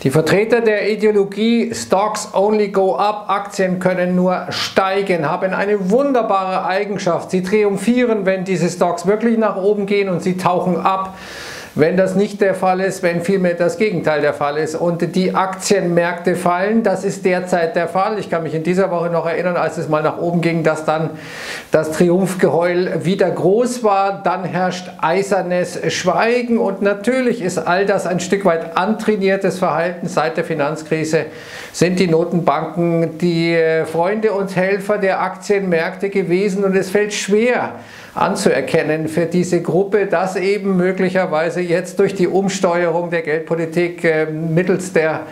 Die Vertreter der Ideologie Stocks only go up, Aktien können nur steigen, haben eine wunderbare Eigenschaft. Sie triumphieren, wenn diese Stocks wirklich nach oben gehen, und sie tauchen ab, wenn das nicht der Fall ist, wenn vielmehr das Gegenteil der Fall ist und die Aktienmärkte fallen. Das ist derzeit der Fall. Ich kann mich in dieser Woche noch erinnern, als es mal nach oben ging, dass dann das Triumphgeheul wieder groß war. Dann herrscht eisernes Schweigen, und natürlich ist all das ein Stück weit antrainiertes Verhalten. Seit der Finanzkrise sind die Notenbanken die Freunde und Helfer der Aktienmärkte gewesen, und es fällt schwer anzuerkennen für diese Gruppe, dass eben möglicherweise jetzt durch die Umsteuerung der Geldpolitik mittels der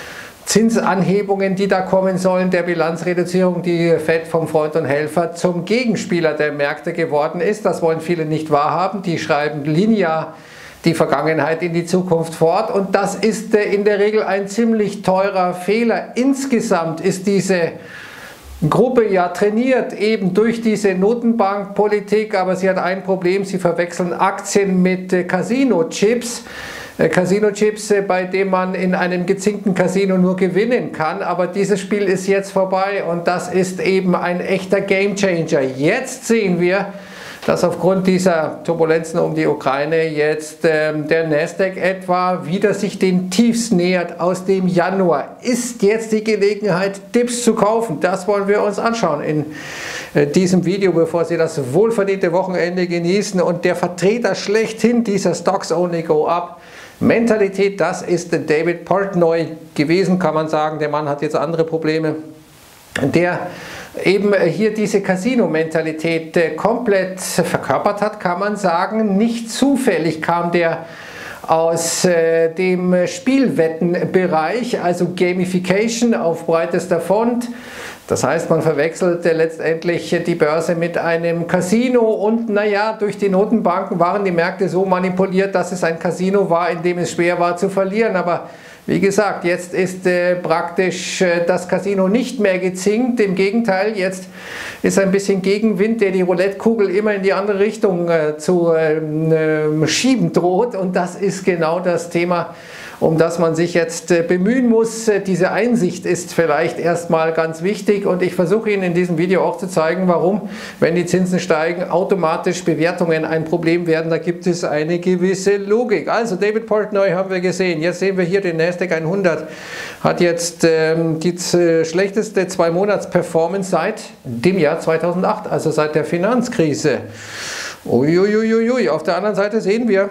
Zinsanhebungen, die da kommen sollen, der Bilanzreduzierung, die Fed vom Freund und Helfer zum Gegenspieler der Märkte geworden ist. Das wollen viele nicht wahrhaben. Die schreiben linear die Vergangenheit in die Zukunft fort, und das ist in der Regel ein ziemlich teurer Fehler. Insgesamt ist diese Gruppe ja trainiert eben durch diese Notenbankpolitik, aber sie hat ein Problem: sie verwechseln Aktien mit Casino-Chips. Casino-Chips, bei denen man in einem gezinkten Casino nur gewinnen kann, aber dieses Spiel ist jetzt vorbei, und das ist eben ein echter Gamechanger. Jetzt sehen wir, dass aufgrund dieser Turbulenzen um die Ukraine jetzt der Nasdaq etwa wieder sich den Tiefs nähert aus dem Januar. Ist jetzt die Gelegenheit, Dips zu kaufen? Das wollen wir uns anschauen in diesem Video, bevor Sie das wohlverdiente Wochenende genießen. Und der Vertreter schlechthin dieser Stocks only go up Mentalität, das ist David Portnoy gewesen, kann man sagen. Der Mann hat jetzt andere Probleme. Der eben hier diese Casino-Mentalität komplett verkörpert hat, kann man sagen. Nicht zufällig kam der aus dem Spielwettenbereich, also Gamification auf breitester Front. Das heißt, man verwechselte letztendlich die Börse mit einem Casino, und naja, durch die Notenbanken waren die Märkte so manipuliert, dass es ein Casino war, in dem es schwer war zu verlieren. Aber wie gesagt, jetzt ist praktisch das Casino nicht mehr gezinkt. Im Gegenteil, jetzt ist ein bisschen Gegenwind, der die Roulettekugel immer in die andere Richtung zu schieben droht. Und das ist genau das Thema, um das man sich jetzt bemühen muss. Diese Einsicht ist vielleicht erstmal ganz wichtig, und ich versuche Ihnen in diesem Video auch zu zeigen, warum, wenn die Zinsen steigen, automatisch Bewertungen ein Problem werden. Da gibt es eine gewisse Logik. Also David Portnoy haben wir gesehen. Jetzt sehen wir hier den Nasdaq 100. Hat jetzt die schlechteste 2-Monats-Performance seit dem Jahr 2008, also seit der Finanzkrise. Uiuiuiui. Auf der anderen Seite sehen wir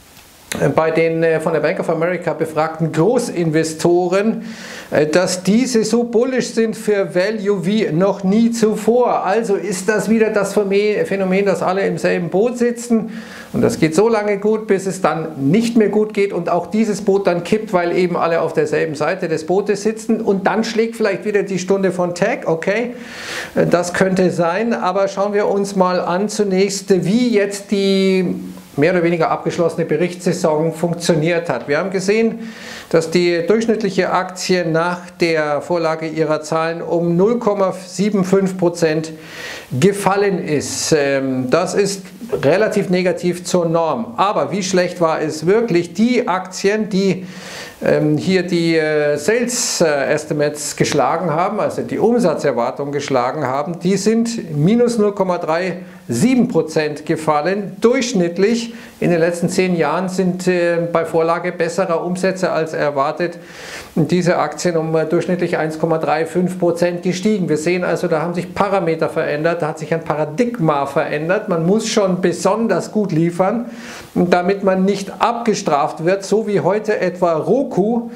bei den von der Bank of America befragten Großinvestoren, dass diese so bullish sind für Value wie noch nie zuvor. Also ist das wieder das Phänomen, dass alle im selben Boot sitzen, und das geht so lange gut, bis es dann nicht mehr gut geht und auch dieses Boot dann kippt, weil eben alle auf derselben Seite des Bootes sitzen, und dann schlägt vielleicht wieder die Stunde von Tech. Okay, das könnte sein, aber schauen wir uns mal an zunächst, wie jetzt die mehr oder weniger abgeschlossene Berichtssaison funktioniert hat. Wir haben gesehen, dass die durchschnittliche Aktie nach der Vorlage ihrer Zahlen um 0,75% gefallen ist. Das ist relativ negativ zur Norm. Aber wie schlecht war es wirklich? Die Aktien, die hier die Sales Estimates geschlagen haben, also die Umsatzerwartung geschlagen haben, die sind minus 0,37% gefallen. Durchschnittlich in den letzten 10 Jahren sind bei Vorlage besserer Umsätze als erwartet diese Aktien um durchschnittlich 1,35% gestiegen. Wir sehen also, da haben sich Parameter verändert, da hat sich ein Paradigma verändert. Man muss schon besonders gut liefern, damit man nicht abgestraft wird, so wie heute etwa Roku.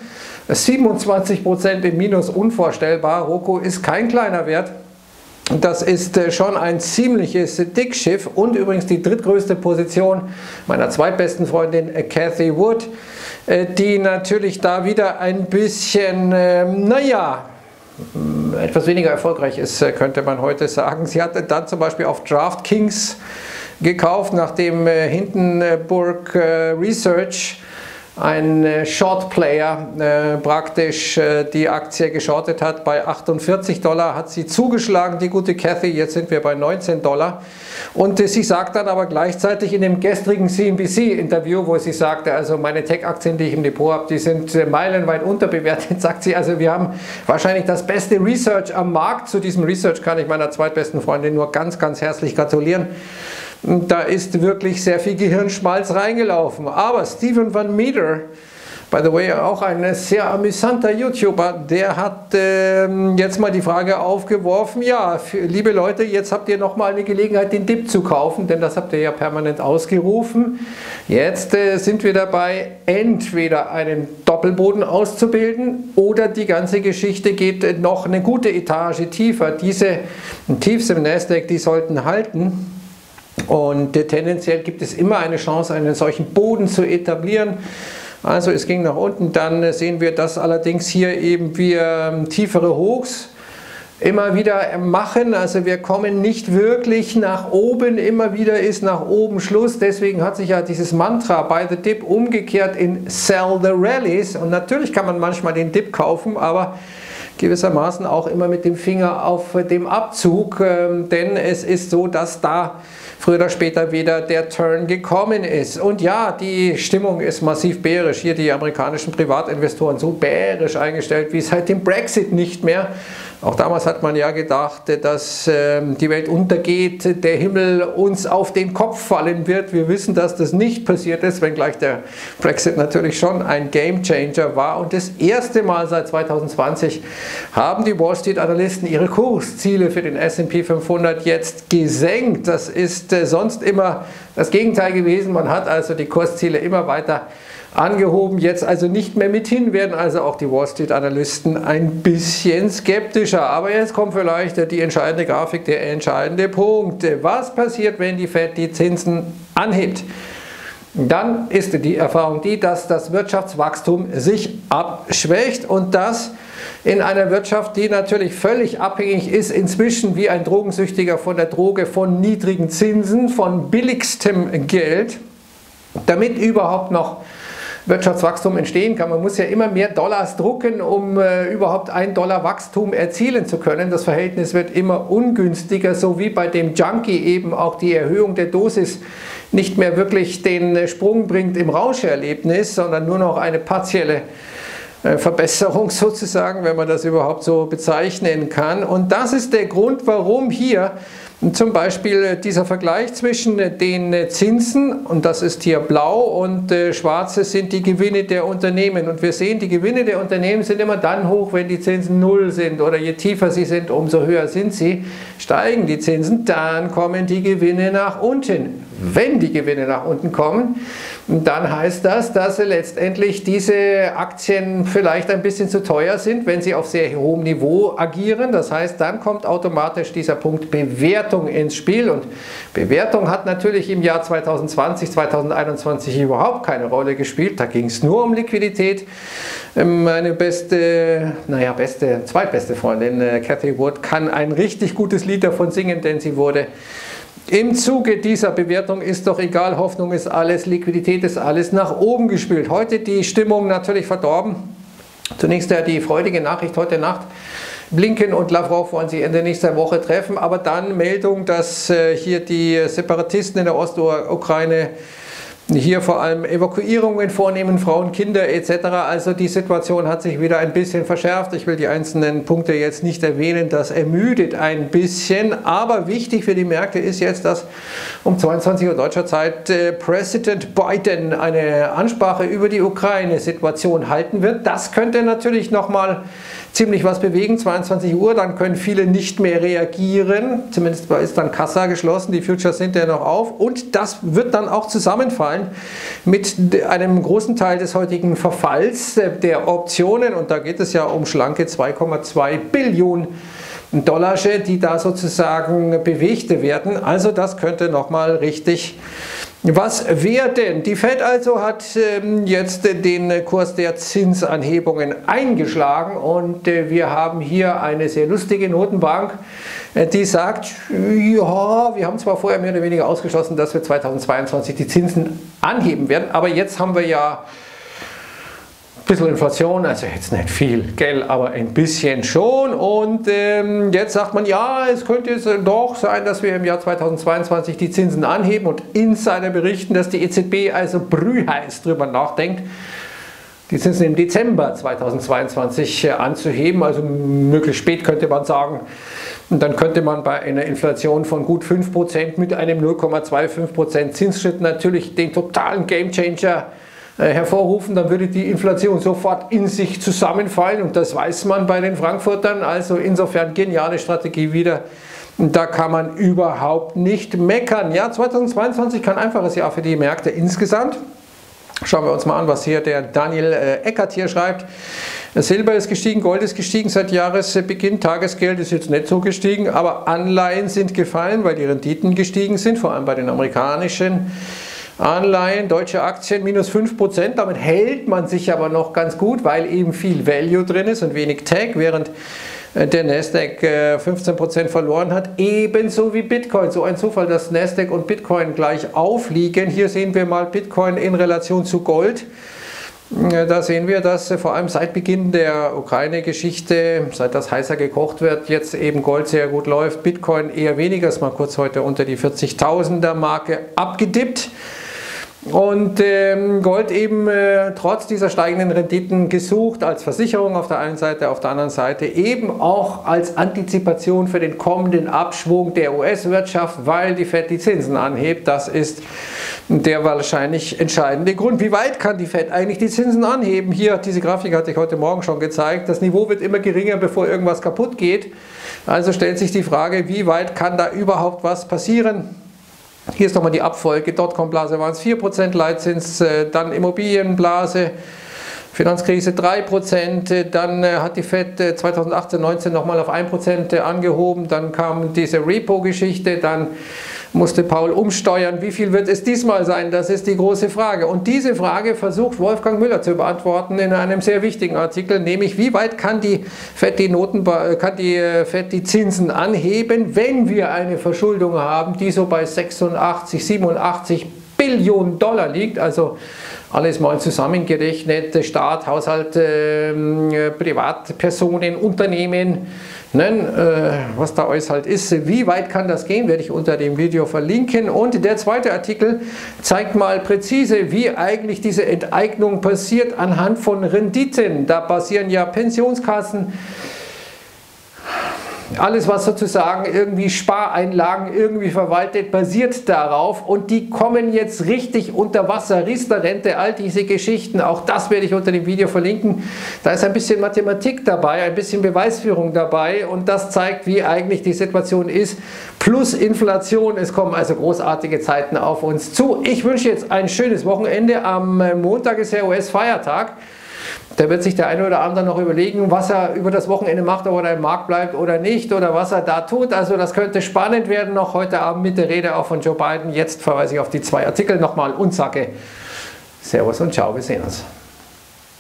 27% im Minus, unvorstellbar. Roku ist kein kleiner Wert. Das ist schon ein ziemliches Dickschiff, und übrigens die drittgrößte Position meiner zweitbesten Freundin Cathie Wood, die natürlich da wieder ein bisschen, naja, etwas weniger erfolgreich ist, könnte man heute sagen. Sie hatte dann zum Beispiel auf DraftKings gekauft, nachdem Hindenburg Research ein Short Player praktisch die Aktie geschortet hat. Bei 48 Dollar hat sie zugeschlagen, die gute Cathy. Jetzt sind wir bei 19 Dollar. Und sie sagt dann aber gleichzeitig in dem gestrigen CNBC-Interview, wo sie sagte, also meine Tech-Aktien, die ich im Depot habe, die sind meilenweit unterbewertet, sagt sie, also wir haben wahrscheinlich das beste Research am Markt. Zu diesem Research kann ich meiner zweitbesten Freundin nur ganz, ganz herzlich gratulieren. Da ist wirklich sehr viel Gehirnschmalz reingelaufen. Aber Stephen Van Meter, by the way, auch ein sehr amüsanter YouTuber, der hat jetzt mal die Frage aufgeworfen, ja, liebe Leute, jetzt habt ihr nochmal eine Gelegenheit, den Dip zu kaufen, denn das habt ihr ja permanent ausgerufen. Jetzt sind wir dabei, entweder einen Doppelboden auszubilden oder die ganze Geschichte geht noch eine gute Etage tiefer. Diese Tiefs im Nasdaq, die sollten halten. Und tendenziell gibt es immer eine Chance, einen solchen Boden zu etablieren. Also es ging nach unten, dann sehen wir, dass allerdings hier eben wir tiefere Hochs immer wieder machen. Also wir kommen nicht wirklich nach oben, immer wieder ist nach oben Schluss. Deswegen hat sich ja dieses Mantra bei the Dip umgekehrt in Sell the Rallies. Und natürlich kann man manchmal den Dip kaufen, aber gewissermaßen auch immer mit dem Finger auf dem Abzug, denn es ist so, dass da früher oder später wieder der Turn gekommen ist. Und ja, die Stimmung ist massiv bärisch. Hier die amerikanischen Privatinvestoren so bärisch eingestellt wie seit dem Brexit nicht mehr. Auch damals hat man ja gedacht, dass die Welt untergeht, der Himmel uns auf den Kopf fallen wird. Wir wissen, dass das nicht passiert ist, wenngleich der Brexit natürlich schon ein Gamechanger war. Und das erste Mal seit 2020 haben die Wall Street Analysten ihre Kursziele für den S&P 500 jetzt gesenkt. Das ist sonst immer das Gegenteil gewesen. Man hat also die Kursziele immer weiter angehoben, jetzt also nicht mehr mithin, werden also auch die Wall Street Analysten ein bisschen skeptischer. Aber jetzt kommt vielleicht die entscheidende Grafik, der entscheidende Punkt. Was passiert, wenn die Fed die Zinsen anhebt? Dann ist die Erfahrung die, dass das Wirtschaftswachstum sich abschwächt und das in einer Wirtschaft, die natürlich völlig abhängig ist, inzwischen wie ein Drogensüchtiger von der Droge, von niedrigen Zinsen, von billigstem Geld, damit überhaupt noch Wirtschaftswachstum entstehen kann. Man muss ja immer mehr Dollars drucken, um überhaupt $1 Wachstum erzielen zu können. Das Verhältnis wird immer ungünstiger, so wie bei dem Junkie eben auch die Erhöhung der Dosis nicht mehr wirklich den Sprung bringt im Rauscherlebnis, sondern nur noch eine partielle Verbesserung sozusagen, wenn man das überhaupt so bezeichnen kann. Und das ist der Grund, warum hier zum Beispiel dieser Vergleich zwischen den Zinsen, und das ist hier blau, und schwarze sind die Gewinne der Unternehmen. Und wir sehen, die Gewinne der Unternehmen sind immer dann hoch, wenn die Zinsen 0 sind, oder je tiefer sie sind, umso höher sind sie. Steigen die Zinsen, dann kommen die Gewinne nach unten. Wenn die Gewinne nach unten kommen, dann heißt das, dass letztendlich diese Aktien vielleicht ein bisschen zu teuer sind, wenn sie auf sehr hohem Niveau agieren. Das heißt, dann kommt automatisch dieser Punkt Bewertung ins Spiel. Und Bewertung hat natürlich im Jahr 2020, 2021 überhaupt keine Rolle gespielt. Da ging es nur um Liquidität. Meine zweitbeste Freundin, Cathy Wood, kann ein richtig gutes Lied davon singen, denn sie wurde im Zuge dieser Bewertung ist doch egal, Hoffnung ist alles, Liquidität ist alles, nach oben gespielt. Heute die Stimmung natürlich verdorben. Zunächst die freudige Nachricht heute Nacht. Blinken und Lavrov wollen sich Ende nächster Woche treffen, aber dann Meldung, dass hier die Separatisten in der Ostukraine hier vor allem Evakuierungen vornehmen, Frauen, Kinder etc. Also die Situation hat sich wieder ein bisschen verschärft. Ich will die einzelnen Punkte jetzt nicht erwähnen, das ermüdet ein bisschen. Aber wichtig für die Märkte ist jetzt, dass um 22 Uhr deutscher Zeit Präsident Biden eine Ansprache über die Ukraine-Situation halten wird. Das könnte natürlich nochmal ziemlich was bewegen, 22 Uhr, dann können viele nicht mehr reagieren, zumindest ist dann Kassa geschlossen, die Futures sind ja noch auf und das wird dann auch zusammenfallen mit einem großen Teil des heutigen Verfalls der Optionen und da geht es ja um schlanke 2,2 Billionen Dollar, die da sozusagen bewegt werden, also das könnte nochmal richtig was werden? Die Fed also hat jetzt den Kurs der Zinsanhebungen eingeschlagen und wir haben hier eine sehr lustige Notenbank, die sagt, ja, wir haben zwar vorher mehr oder weniger ausgeschlossen, dass wir 2022 die Zinsen anheben werden, aber jetzt haben wir ja bisschen Inflation, also jetzt nicht viel, gell, aber ein bisschen schon. Und jetzt sagt man, ja, es könnte jetzt doch sein, dass wir im Jahr 2022 die Zinsen anheben, und Insider berichten, dass die EZB also brühheiß drüber nachdenkt, die Zinsen im Dezember 2022 anzuheben, also möglichst spät könnte man sagen. Und dann könnte man bei einer Inflation von gut 5% mit einem 0,25% Zinsschritt natürlich den totalen Gamechanger hervorrufen. Dann würde die Inflation sofort in sich zusammenfallen, und das weiß man bei den Frankfurtern. Also insofern geniale Strategie wieder. Da kann man überhaupt nicht meckern. Ja, 2022 kein einfaches Jahr für die Märkte insgesamt. Schauen wir uns mal an, was hier der Daniel Eckert hier schreibt. Silber ist gestiegen, Gold ist gestiegen seit Jahresbeginn, Tagesgeld ist jetzt nicht so gestiegen, aber Anleihen sind gefallen, weil die Renditen gestiegen sind, vor allem bei den amerikanischen Anleihen. Deutsche Aktien minus 5%, damit hält man sich aber noch ganz gut, weil eben viel Value drin ist und wenig Tech, während der Nasdaq 15% verloren hat, ebenso wie Bitcoin. So ein Zufall, dass Nasdaq und Bitcoin gleich aufliegen. Hier sehen wir mal Bitcoin in Relation zu Gold. Da sehen wir, dass vor allem seit Beginn der Ukraine-Geschichte, seit das heißer gekocht wird, jetzt eben Gold sehr gut läuft, Bitcoin eher weniger, ist mal kurz heute unter die 40.000er Marke abgedippt. Und Gold eben trotz dieser steigenden Renditen gesucht als Versicherung auf der einen Seite, auf der anderen Seite eben auch als Antizipation für den kommenden Abschwung der US-Wirtschaft, weil die Fed die Zinsen anhebt. Das ist der wahrscheinlich entscheidende Grund. Wie weit kann die Fed eigentlich die Zinsen anheben? Hier, diese Grafik hatte ich heute Morgen schon gezeigt. Das Niveau wird immer geringer, bevor irgendwas kaputt geht. Also stellt sich die Frage, wie weit kann da überhaupt was passieren? Hier ist nochmal die Abfolge, Dotcom-Blase waren es 4% Leitzins, dann Immobilienblase, Finanzkrise 3%, dann hat die Fed 2018-19 nochmal auf 1% angehoben, dann kam diese Repo-Geschichte, dann musste Paul umsteuern. Wie viel wird es diesmal sein? Das ist die große Frage. Und diese Frage versucht Wolfgang Müller zu beantworten in einem sehr wichtigen Artikel, nämlich wie weit kann die Fed die Zinsen anheben, wenn wir eine Verschuldung haben, die so bei 86, 87 Billionen Dollar liegt, also alles mal zusammengerechnet, Staat, Haushalt, Privatpersonen, Unternehmen, was da alles halt ist. Wie weit kann das gehen, werde ich unter dem Video verlinken. Und der zweite Artikel zeigt mal präzise, wie eigentlich diese Enteignung passiert anhand von Renditen. Da basieren ja Pensionskassen, alles, was sozusagen irgendwie Spareinlagen irgendwie verwaltet, basiert darauf, und die kommen jetzt richtig unter Wasser. Riester-Rente, all diese Geschichten, auch das werde ich unter dem Video verlinken. Da ist ein bisschen Mathematik dabei, ein bisschen Beweisführung dabei, und das zeigt, wie eigentlich die Situation ist. Plus Inflation, es kommen also großartige Zeiten auf uns zu. Ich wünsche jetzt ein schönes Wochenende. Am Montag ist ja US-Feiertag. Da wird sich der eine oder andere noch überlegen, was er über das Wochenende macht, ob er im Markt bleibt oder nicht, oder was er da tut. Also das könnte spannend werden noch heute Abend mit der Rede auch von Joe Biden. Jetzt verweise ich auf die zwei Artikel nochmal und sage Servus und Ciao, wir sehen uns.